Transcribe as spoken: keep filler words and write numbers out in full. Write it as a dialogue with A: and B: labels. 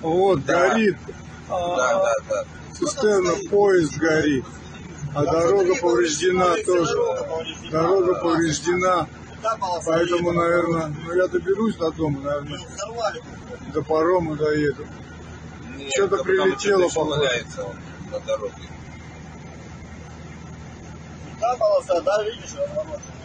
A: Вот,
B: Да.
A: горит.
B: Да, да, да.
A: Цистерна, поезд горит. А дорога повреждена тоже. Дорога повреждена. Поэтому, наверное, ну я доберусь до дома, наверное, до парома доеду. Что-то прилетело, по-моему.
B: На дороге.
C: Да, полоса, да, видишь,